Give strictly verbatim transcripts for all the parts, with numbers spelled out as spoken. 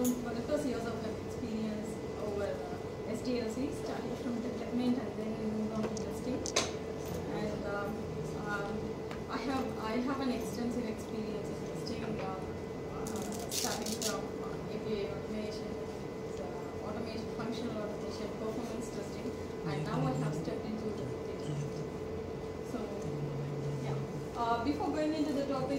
around twenty plus years of experience over uh, S D L C, starting from development and then moved on to testing. And um, um, I have I have an extensive experience in testing, uh, uh, starting from uh, A P I automation, uh, automation, functional automation, performance testing, and now I have stepped into the data. So, yeah. Uh, before going into the topic,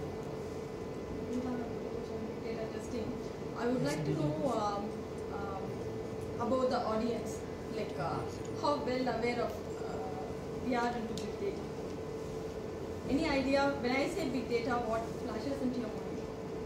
data testing, I would like to know um, um, about the audience, like uh, how well aware of uh, we are into big data. Any idea, when I say big data, what flashes into your mind?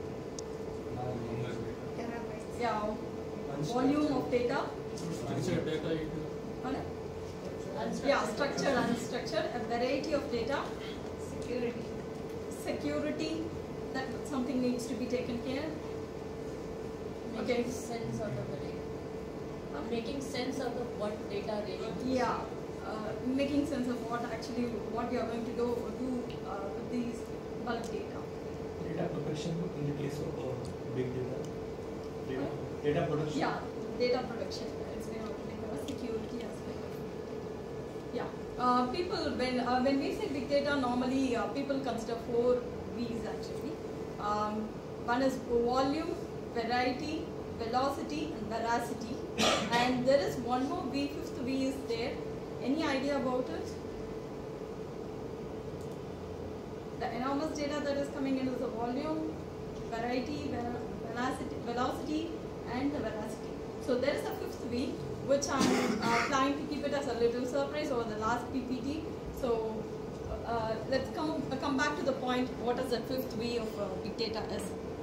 Yeah, volume of data. Structured data. Pardon? Yeah, structured, unstructured, a variety of data. Security. Security, that something needs to be taken care. Making Okay. sense out of the data. Uh, making sense out of what data really is. Yeah, uh, making sense of what actually, what you are going to do, do uh, with these bulk data. Data protection in the case of uh, big data. Data, Huh? data production. Yeah, data production. It's been already covered. Security as well. Yeah, uh, people, when uh, when we say big data, normally uh, people consider four V's actually. Um, one is volume, variety, velocity, and veracity. And there is one more V, fifth V is there. Any idea about it? The enormous data that is coming in is the volume, variety, ver- velocity, velocity, and the veracity. So there is a fifth V, which I'm uh, planning to keep it as a little surprise over the last P P T. So uh, let's come uh, come back to the point. What is the fifth V of uh, big data is?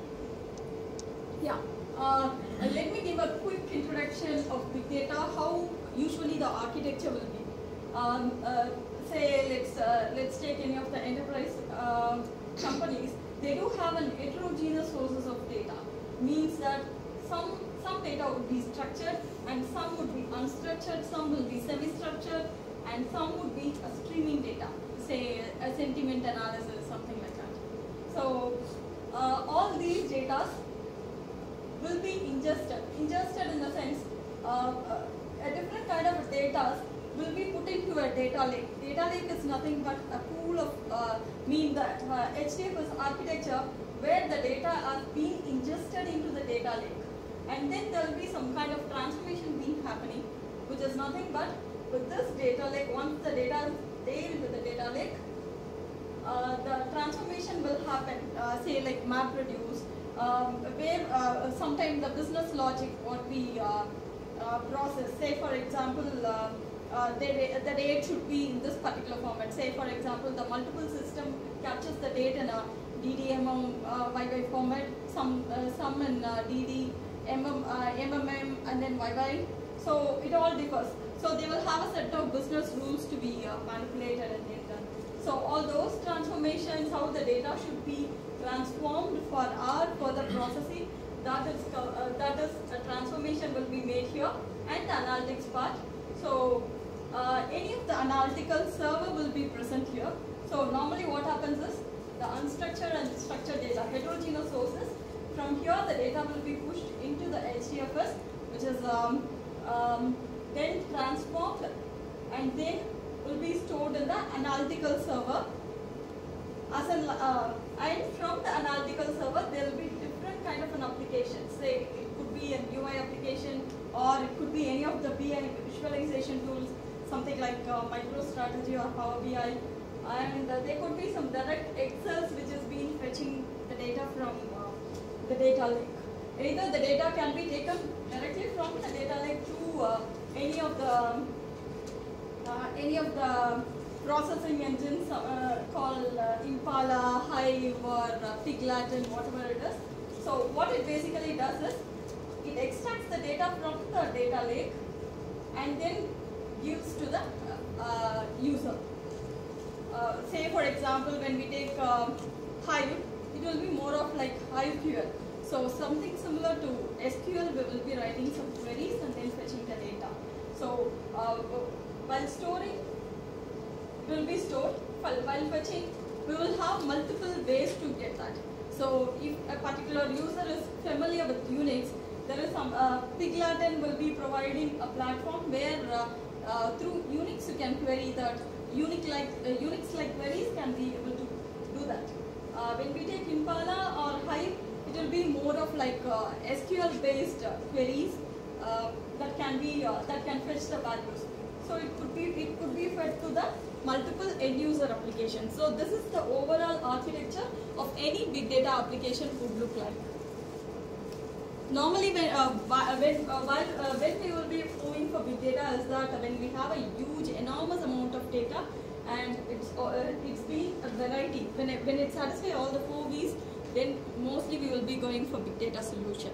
Yeah. Uh, let me give a quick introduction of big data. How usually the architecture will be. Um, uh, say let's uh, let's take any of the enterprise uh, companies. They do have an heterogeneous sources of data. Means that some some data would be structured and some would be unstructured. Some will be semi-structured and some would be a streaming data. Say a sentiment analysis, something like that. So uh, all these data will be ingested. Ingested in the sense, uh, uh, a different kind of data will be put into a data lake. Data lake is nothing but a pool of, uh, mean that uh, H D F S architecture where the data are being ingested into the data lake. And then there will be some kind of transformation being happening, which is nothing but with this data lake, once the data is there into the data lake, uh, the transformation will happen, uh, say like MapReduce, Um, where uh, sometimes the business logic what we uh, uh, process, say for example, uh, uh, the, the date should be in this particular format. Say for example, the multiple system captures the date in a D D M M uh, Y Y format, some uh, some in uh, D D, M M, uh, M M M, and then Y Y. So it all differs. So they will have a set of business rules to be uh, manipulated and then done. So all those transformations, how the data should be transformed for our further processing, that is uh, that is a transformation will be made here, and the analytics part. So uh, any of the analytical server will be present here. So normally what happens is the unstructured and structured data, heterogeneous sources. From here the data will be pushed into the H D F S, which is um, um, then transformed and then will be stored in the analytical server. As an, uh, and from the analytical server, there will be different kind of an application. Say it could be an U I application, or it could be any of the B I visualization tools, something like uh, MicroStrategy or Power B I, and uh, there could be some direct Excels which is being fetching the data from uh, the data lake. Either the data can be taken directly from the data lake to uh, any of the uh, any of the processing engines uh, called uh, Impala, Hive, or uh, Piglatin, whatever it is. So what it basically does is, it extracts the data from the data lake and then gives to the uh, user. Uh, say for example, when we take uh, Hive, it will be more of like HiveQL. So something similar to S Q L, we will be writing some queries and then fetching the data. So uh, while storing, will be stored. While fetching, we will have multiple ways to get that. So if a particular user is familiar with Unix, there is some, uh, Piglatin will be providing a platform where uh, uh, through Unix you can query that, Unix-like uh, Unix-like queries can be able to do that. Uh, when we take Impala or Hive, it will be more of like uh, S Q L-based uh, queries uh, that can be uh, that can fetch the values. So it could be it could be fed to the multiple end user applications. So this is the overall architecture of any big data application would look like. Normally, when uh, when uh, while uh, when we will be moving for big data is that when we have a huge, enormous amount of data, and it's uh, it's been a variety. When it, when it satisfies all the four V's, then mostly we will be going for big data solution.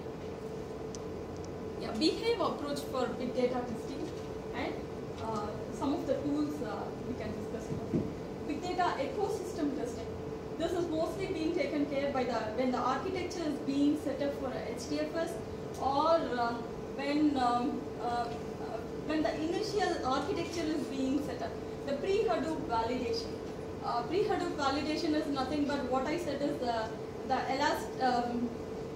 Yeah, Behave approach for big data testing, and uh, some of the tools uh, we can discuss here. Big data ecosystem testing. This is mostly being taken care by the when the architecture is being set up for H D F S, or uh, when um, uh, uh, when the initial architecture is being set up. The pre-Hadoop validation. Uh, pre-Hadoop validation is nothing but what I said is the the elast um,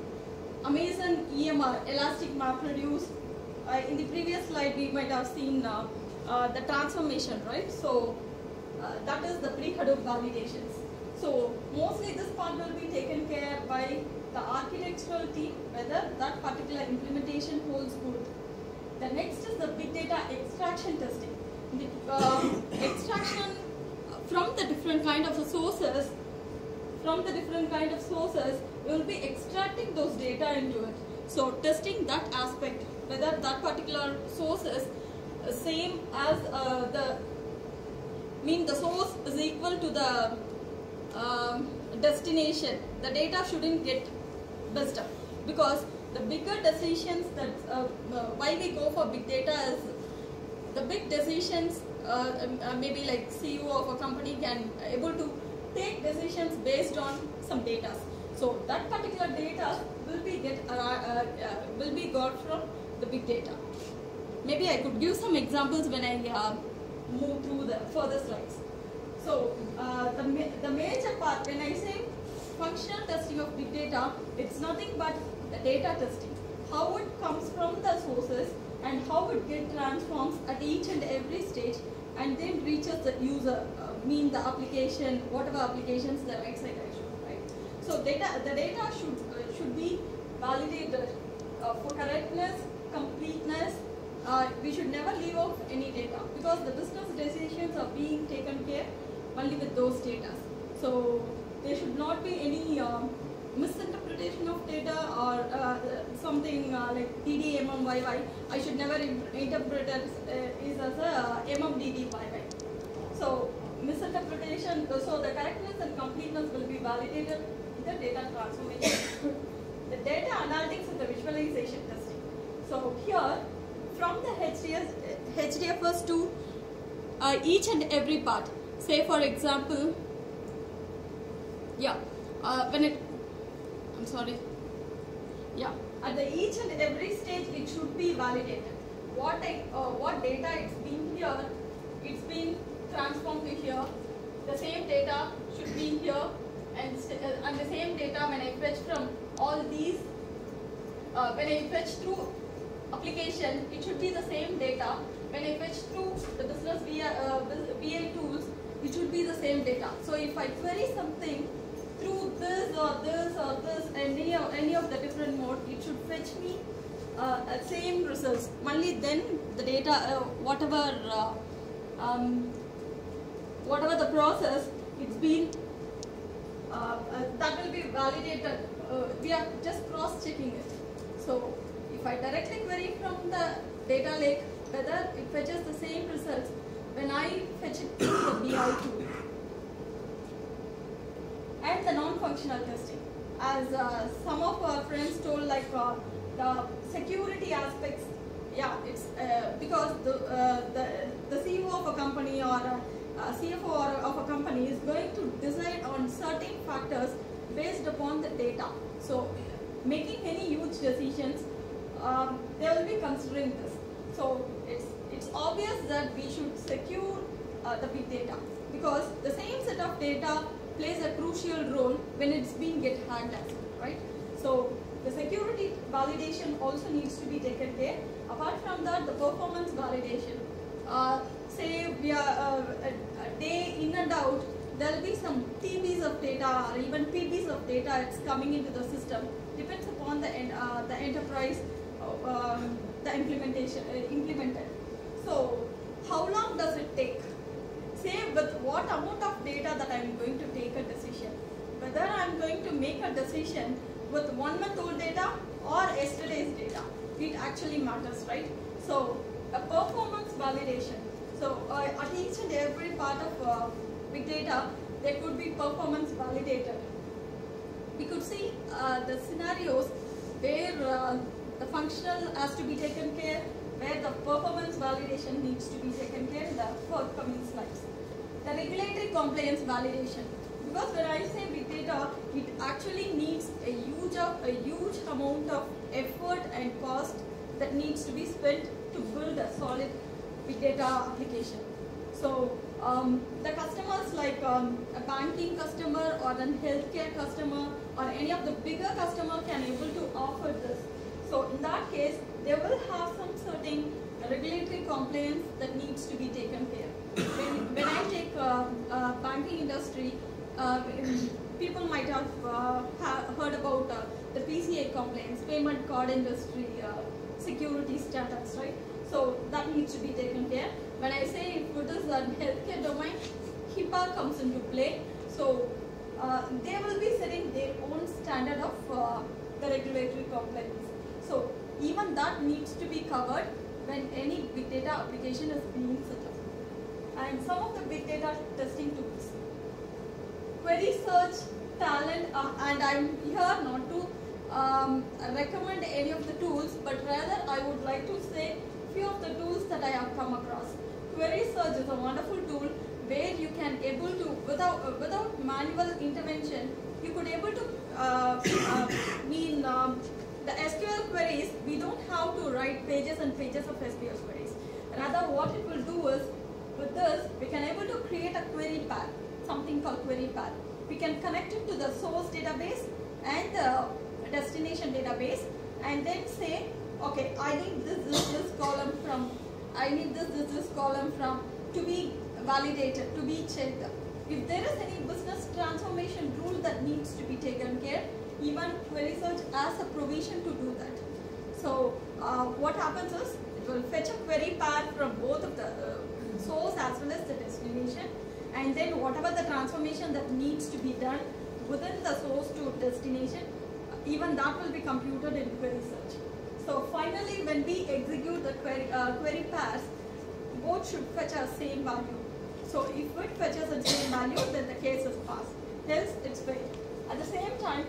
Amazon E M R, Elastic MapReduce. Uh, in the previous slide, we might have seen uh, uh, the transformation, right? So uh, that is the pre-Hadoop validations. So mostly this part will be taken care by the architectural team, whether that particular implementation holds good. The next is the big data extraction testing. The uh, extraction from the different kind of sources, from the different kind of sources, we will be extracting those data into it. So testing that aspect, whether that particular source is uh, same as uh, the, mean the source is equal to the um, destination. The data shouldn't get messed up, because the bigger decisions that uh, uh, why we go for big data is the big decisions. Uh, uh, maybe like C E O of a company can able to take decisions based on some data. So that particular data will be get uh, uh, uh, will be got from the big data. Maybe I could give some examples when I uh, move through the further slides. So uh, the ma the major part, when I say functional testing of big data, it's nothing but the data testing. How it comes from the sources and how it gets transformed at each and every stage, and then reaches the user, uh, mean the application, whatever applications the right side I show, right? So data, the data should uh, should be validated uh, for correctness, completeness. Uh, we should never leave off any data, because the business decisions are being taken care only with those data. So there should not be any uh, misinterpretation of data, or uh, something uh, like D D M M Y Y. I should never interpret it uh, is as a uh, M M D D Y Y. So misinterpretation, so the correctness and completeness will be validated in the data transformation. The data analytics and the visualization testing. So here, from the H D S, H D F S to uh, each and every part. Say for example, yeah, uh, when it, I'm sorry, yeah, at the each and every stage it should be validated. What I, uh, what data it's been here, it's been transformed to here. The same data should be here, and uh, and the same data when I fetch from all these, uh, when I fetch through application, it should be the same data. When I fetch through the business V I, uh, V I tools, it should be the same data. So if I query something through this or this or this, any of, any of the different mode, it should fetch me uh, same results. Only then the data, uh, whatever uh, um, whatever the process, it's been uh, uh, that will be validated. Uh, we are just cross-checking it. So if I directly query from the data lake, whether it fetches the same results when I fetch it through the B I tool. And the non-functional testing. As uh, some of our friends told, like uh, the security aspects, yeah, it's uh, because the, uh, the, the C E O of a company or a, a C F O or of a company is going to decide on certain factors based upon the data. So making any huge decisions, um, they will be considering this. So it's, it's obvious that we should secure uh, the big data, because the same set of data plays a crucial role when it's being get handled, right? So The security validation also needs to be taken care. Apart from that, the performance validation. Uh, say we are uh, a, a day in and out, there will be some T Bs of data or even P Bs of data it's coming into the system. Depends upon the uh, the enterprise, uh, um, the implementation uh, implemented. So how long does it take? Say with what amount of data that I am going to take a decision. Whether I am going to make a decision with one month old data or yesterday's data, it actually matters, right? So a performance validation. So uh, at each and every part of uh, big data, there could be performance validator. We could see uh, the scenarios where uh, the functional has to be taken care, where the performance validation needs to be taken care in the forthcoming slides. The regulatory compliance validation. Because when I say big data, it actually needs a huge, a huge amount of effort and cost that needs to be spent to build a solid big data application. So um, the customers like um, a banking customer or a healthcare customer or any of the bigger customer can able to offer this. So in that case, they will have some certain regulatory compliance that needs to be taken care. When, when I take uh, uh, banking industry, uh, people might have uh, ha heard about uh, the P C I compliance, payment card industry uh, security standards, right? So that needs to be taken care. When I say if it is a healthcare domain, HIPAA comes into play. So uh, they will be setting their own standard of uh, the regulatory compliance. So even that needs to be covered when any big data application is being set up. And some of the big data testing tools. Query search, talent, uh, and I'm here not to um, recommend any of the tools, but rather I would like to say few of the tools that I have come across. Query search is a wonderful tool where you can able to, without uh, without manual intervention, you could able to uh, uh, mean um, the S Q L queries. We don't have to write pages and pages of S Q L queries. Rather, what it will do is, with this, we can able to create a query path, something called query path. We can connect it to the source database and the destination database, and then say, okay, I need this, this, this column from, I need this, this, this column from to be validated, to be checked. If there is any business transformation rule that needs to be taken care, even query search has a provision to do that. So uh, what happens is, it will fetch a query path from both of the uh, source as well as the destination, and then whatever the transformation that needs to be done within the source to destination, even that will be computed in query search. So finally, when we execute the query, uh, query paths, both should fetch a same value. So if it fetches the same value, then the case is passed. Else, it's failed. At the same time,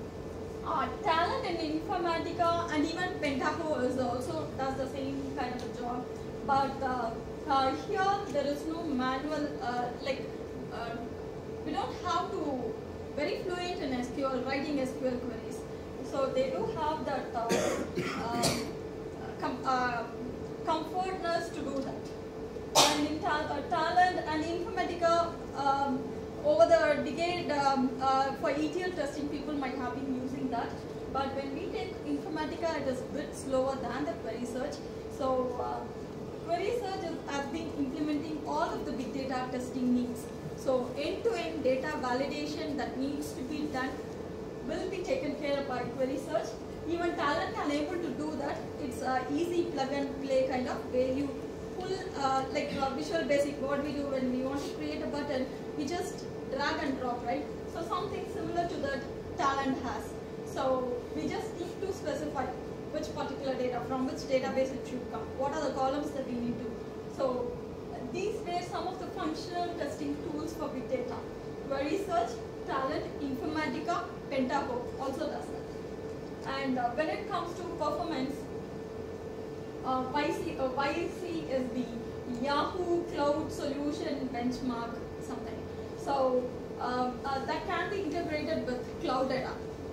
uh, talent in Informatica and even Pentaho is also does the same kind of a job. But uh, uh, here there is no manual, uh, like uh, we don't have to very fluent in S Q L, writing S Q L queries. So they do have that uh, uh, com uh, comfortness to do that. And in ta uh, talent and Informatica, um, over the decade, um, uh, for E T L testing, people might have been using that. But when we take Informatica, it is a bit slower than the query search. So uh, query search is, has been implementing all of the big data testing needs. So end-to-end data validation that needs to be done will be taken care of by query search. Even talent can able to do that. It's a easy plug and play kind of where you pull uh, like uh, Visual Basic. What we do when we want to create a button, we just drag and drop, right? So something similar to that talent has. So we just need to specify which particular data, from which database it should come, what are the columns that we need to. So these were some of the functional testing tools for big data. Query search, talent, Informatica, Pentaho also does that. And uh, when it comes to performance, uh, Y C, uh, Y C is the Yahoo Cloud Solution Benchmark something. So um, uh, that can be integrated with cloud data.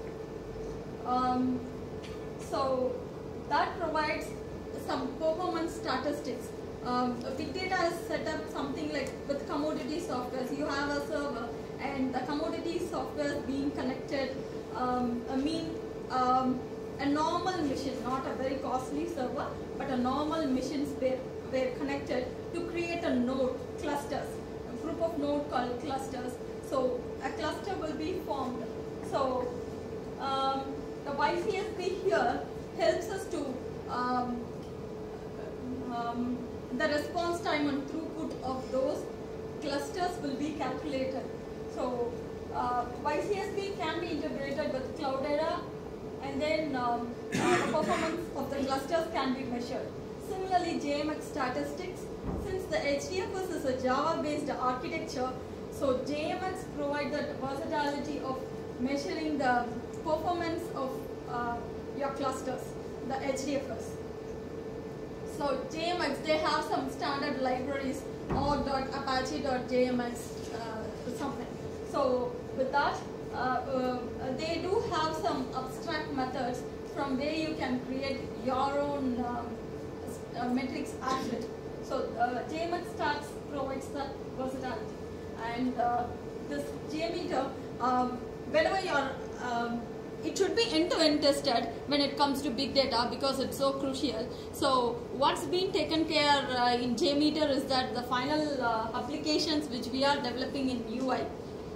Um, so that provides some performance statistics. Um, big data is set up something like with commodity software. So you have a server and the commodity software is being connected. Um, I mean, um, a normal machine, not a very costly server, but a normal machines were, were connected to create a node, clusters, a group of node called clusters. So a cluster will be formed. So um, the Y C S P here helps us to um, um, the response time and throughput of those clusters will be calculated. So uh, Y C S P can be integrated with Cloudera, and then um, uh, the performance of the clusters can be measured. Similarly, J M X statistics, since the H D F S is a Java-based architecture, so J M X provides the versatility of measuring the performance of uh, your clusters, the H D F S. So J M X, they have some standard libraries, org dot apache dot j m x uh, something. So with that, uh, uh, they do have some abstract methods from where you can create your own um, uh, metrics as well. So uh, J M X Stats provides that versatility, and uh, this JMeter, um, whenever you're um, it should be end-to-end tested when it comes to big data because it's so crucial. So what's been taken care uh, in JMeter is that the final uh, applications which we are developing in U I.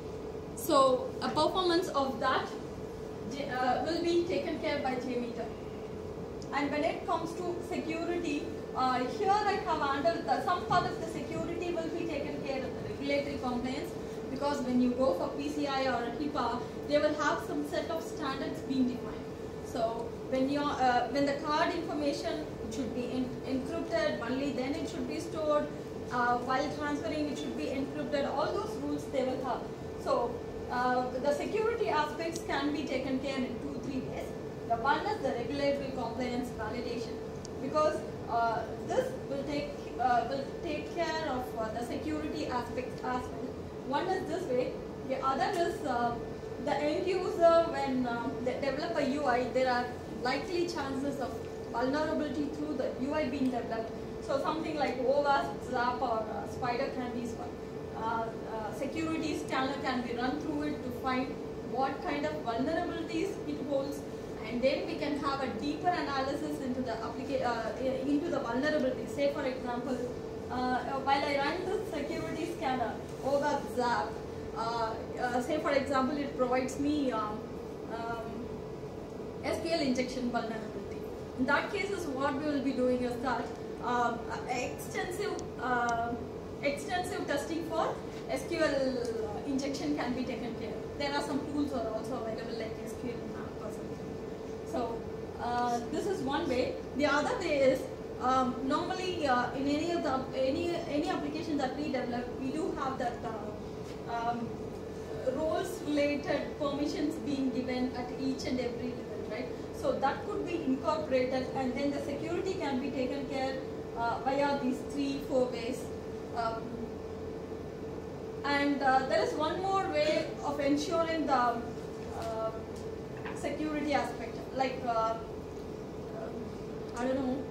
So a performance of that uh, will be taken care by JMeter. And when it comes to security, uh, here I have handled the, some part of the security will be taken care of the regulatory compliance, because when you go for P C I or HIPAA, they will have some set of standards being defined. So when you uh, when the card information should be in, encrypted, only then it should be stored. Uh, while transferring, it should be encrypted. All those rules they will have. So uh, the security aspects can be taken care in two, three ways. The one is the regulatory compliance validation, because uh, this will take uh, will take care of uh, the security aspects as well. One is this way. The other is uh, the end user. When uh, they develop a U I, there are likely chances of vulnerability through the U I being developed. So something like OWASP, ZAP, or uh, Spider can be uh, uh, security scanner can be run through it to find what kind of vulnerabilities it holds, and then we can have a deeper analysis into the applica uh, into the vulnerability. Say for example, uh, while I run this security scanner, OWASP, ZAP, uh, uh, say for example, it provides me um, um, S Q L injection vulnerability. In that case, is what we will be doing is that um, extensive uh, extensive testing for S Q L injection can be taken care of. There are some tools are also available like S Q L map or something. So uh, this is one way. The other way is um, normally uh, in any of the any any application that we develop, we do have that uh, um, roles related permissions being given at each and every level, right? So that could be incorporated, and then the security can be taken care uh, via these three, four ways. Um, and uh, there is one more way of ensuring the uh, security aspect, like uh, uh, I don't know,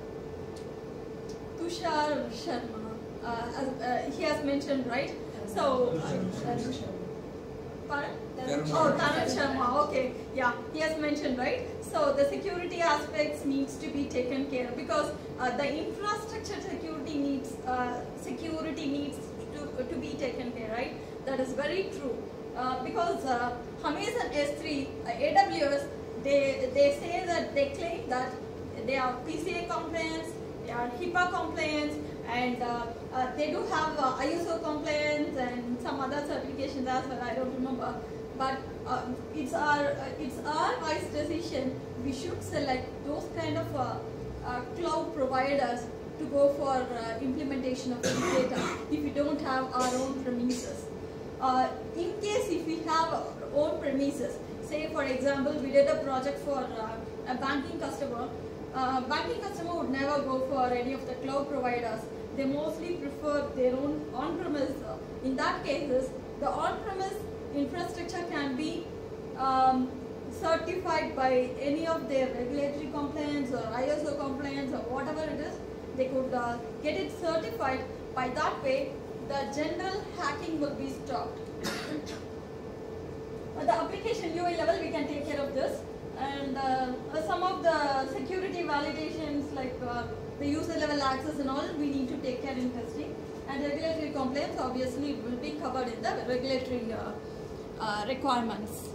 uh, Tushar Sharma, uh, as, uh, he has mentioned, right? So, uh, pardon? Oh, Tarun Sharma, okay, yeah, he has mentioned, right? So the security aspects needs to be taken care of, because uh, the infrastructure security needs uh, security needs to, to be taken care, right? That is very true, uh, because uh, Amazon S three, uh, A W S, they they say that they claim that they are P C I compliance, they are HIPAA compliance, and uh, uh, they do have uh, I S O compliance and some other certifications as well. I don't remember. But uh, it's our uh, it's our wise decision. We should select those kind of uh, uh, cloud providers to go for uh, implementation of big data if we don't have our own premises. Uh, in case if we have our own premises, say for example we did a project for uh, a banking customer. Uh, banking customer would never go for any of the cloud providers. They mostly prefer their own on-premise. In that cases, the on-premise infrastructure can be um, certified by any of their regulatory compliance or I S O compliance or whatever it is. They could uh, get it certified. By that way, the general hacking will be stopped. At the application U I level, we can take care of this. And and uh, uh, some of the security validations like uh, the user level access and all we need to take care in testing, and regulatory compliance obviously will be covered in the regulatory uh, uh, requirements.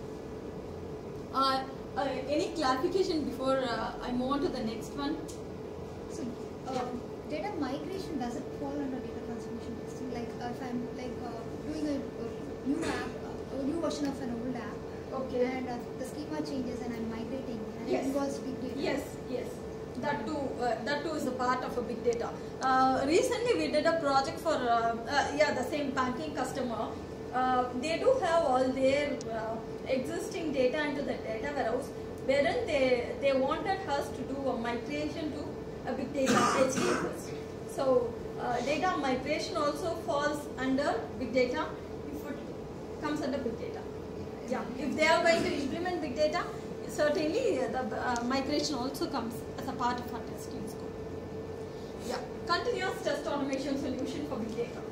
Uh, uh, any clarification before uh, I move on to the next one? So, uh, Yeah. data migration, does it fall under data transformation testing? Like uh, if I'm like uh, doing a, a new app, uh, a new version of an old app, Okay. and uh, the schema changes and I'm migrating, and Yes. it involves big data. Yes, yes. That too, uh, that too is a part of a big data. Uh, recently, we did a project for uh, uh, yeah the same banking customer. Uh, they do have all their uh, existing data into the data warehouse, wherein they they wanted us to do a migration to a big data H D Fs. So uh, data migration also falls under big data if it comes under big data. Yeah, if they are going to implement big data, certainly uh, the uh, migration also comes as a part of our testing scope. Yeah, continuous test automation solution for big data.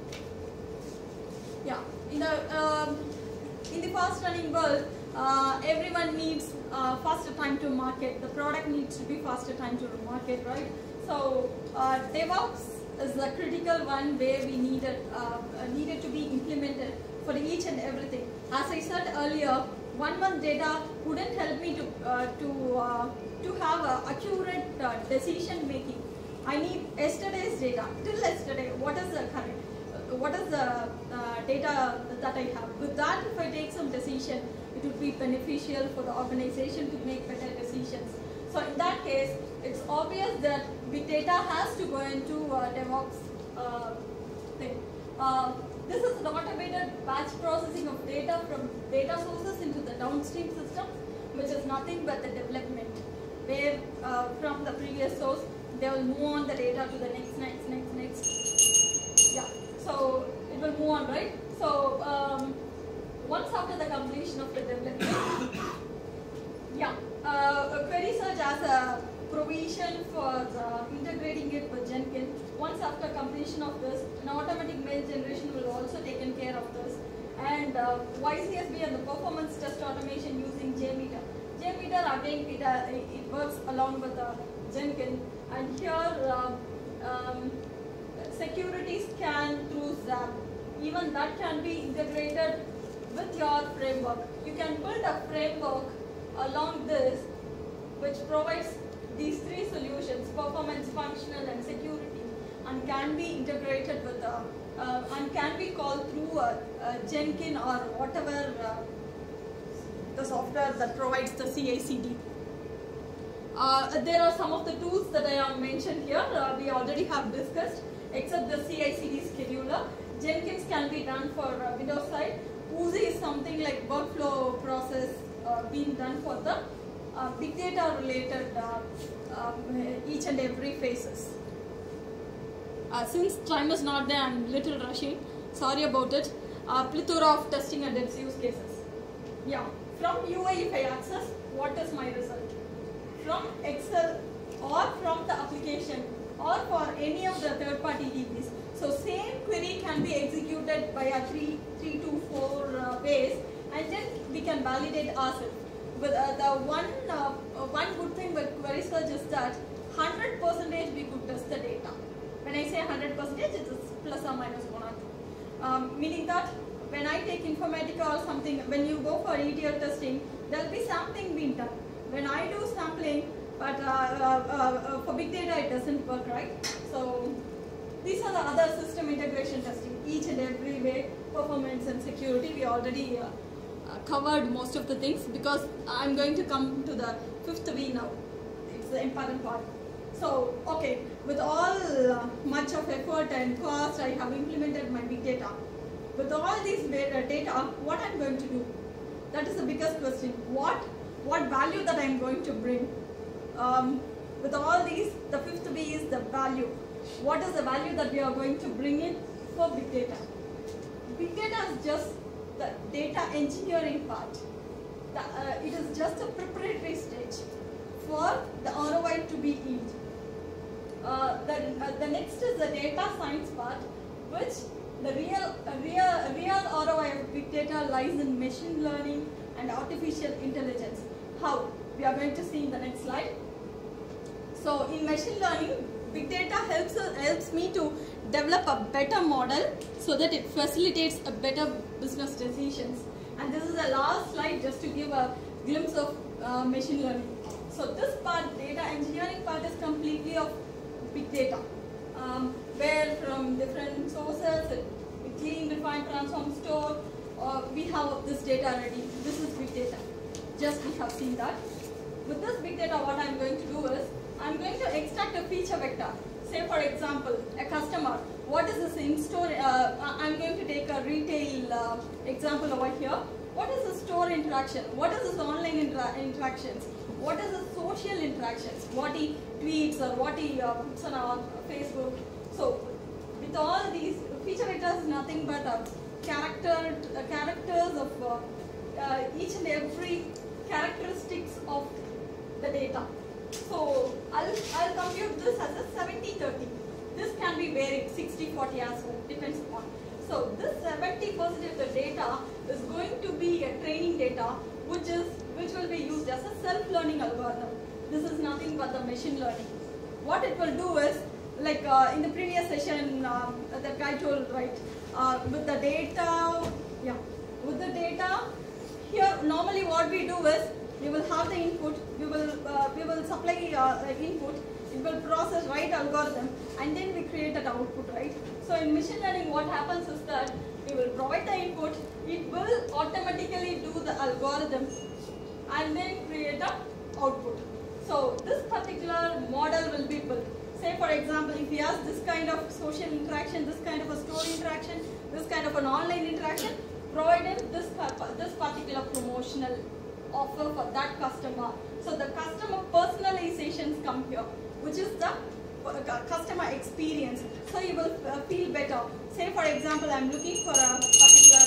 Yeah, in the um, in the fast running world, uh, everyone needs uh, faster time to market. The product needs to be faster time to market, right? So uh, DevOps is a critical one where we needed uh, needed to be implemented for each and everything. As I said earlier, one month data wouldn't help me to uh, to uh, to have a accurate uh, decision making. I need yesterday's data. Till yesterday, what is the current? Uh, what is the uh, data that I have? With that, if I take some decision, it would be beneficial for the organization to make better decisions. So in that case, it's obvious that big data has to go into uh, DevOps uh, thing. Uh, this is an automated batch processing of data from data sources into the downstream system, which is nothing but the development, where uh, from the previous source, they will move on the data to the next, next, next, next. Yeah, so it will move on, right? So um, once after the completion of the development, yeah, uh, query search as a provision for uh, integrating it with Jenkins. Once after completion of this, an automatic mail generation will also taken care of this. And uh, Y C S B and the performance test automation using JMeter. JMeter again, it, uh, it works along with uh, Jenkins. And here, uh, um, security scan through Zap. Even that can be integrated with your framework. You can build a framework along this, which provides these three solutions: performance, functional, and security, and can be integrated with a, uh, and can be called through a, a Jenkins or whatever uh, the software that provides the C I C D. Uh, there are some of the tools that I have mentioned here. Uh, we already have discussed, except the C I C D scheduler. Jenkins can be done for uh, Windows side. Oozie is something like workflow process uh, being done for the uh, big data related uh, um, each and every phases. Uh, since time is not there, I'm little rushing. Sorry about it. Uh, plethora of testing and its use cases. Yeah. From U I, if I access, what is my result? From Excel or from the application or for any of the third-party D Bs. So same query can be executed by a three, three to four uh, ways, and then we can validate ourselves. But uh, the one uh, uh, one good thing with query search is that one hundred percent we could test the data. When I say one hundred percent, it is plus or minus one or two. Um, meaning that when I take Informatica or something, when you go for E T L testing, there will be something being done. When I do sampling, but uh, uh, uh, for big data it doesn't work, right? So these are the other system integration testing, each and every way, performance and security. We already uh, uh, covered most of the things, because I'm going to come to the fifth V now. It's the important part. So, okay, with all uh, much of effort and cost, I have implemented my big data. With all these data, what I'm going to do? That is the biggest question. What, what value that I'm going to bring? Um, with all these, the fifth V is the value. What is the value that we are going to bring in for big data? Big data is just the data engineering part. The, uh, it is just a preparatory stage for the R O I to be yield. Uh, the, uh, the next is the data science part, which the real, uh, real, real R O I of big data lies in machine learning and artificial intelligence. How? are going to see in the next slide. So in machine learning, big data helps uh, helps me to develop a better model so that it facilitates a better business decisions. And this is the last slide just to give a glimpse of uh, machine learning. So this part, data engineering part, is completely of big data, um, where from different sources, a clean, refined, transform, store, uh, we have this data already. This is big data. Just we have seen that. With this big data, what I'm going to do is, I'm going to extract a feature vector. Say for example, a customer. What is this in-store? Uh, I'm going to take a retail uh, example over here. What is the store interaction? What is this online inter interactions? What is the social interactions? What he tweets or what he uh, puts on our Facebook. So with all these, feature vectors is nothing but uh, character uh, characters of uh, uh, each and every characteristics of the data. So I'll, I'll compute this as a seventy thirty. This can be varied sixty forty as well, depends upon. So this seventy percent of the data is going to be a training data, which is which will be used as a self-learning algorithm. This is nothing but the machine learning. What it will do is, like uh, in the previous session, um, the guy told, right, uh, with the data, yeah, with the data, here normally what we do is, we will have the input, we will uh, we will supply uh, input, it will process right algorithm, and then we create that output, right? So in machine learning, what happens is that we will provide the input, it will automatically do the algorithm, and then create the output. So this particular model will be built. Say for example, if we ask this kind of social interaction, this kind of a store interaction, this kind of an online interaction, provided this this particular promotional offer for that customer. So the customer personalizations come here, which is the customer experience. So you will uh, feel better. Say for example, I'm looking for a particular,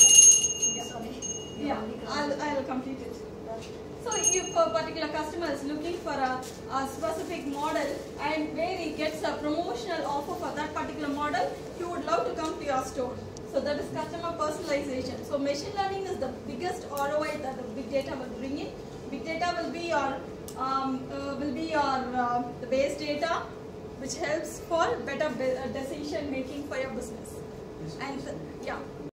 yeah, yeah I'll, I'll complete it. So if a particular customer is looking for a, a specific model and where he gets a promotional offer for that particular model, he would love to come to your store. So that is customer personalization. So machine learning is the biggest R O I that the big data will bring in. Big data will be your um, uh, will be your uh, the base data, which helps for better decision making for your business. And yeah.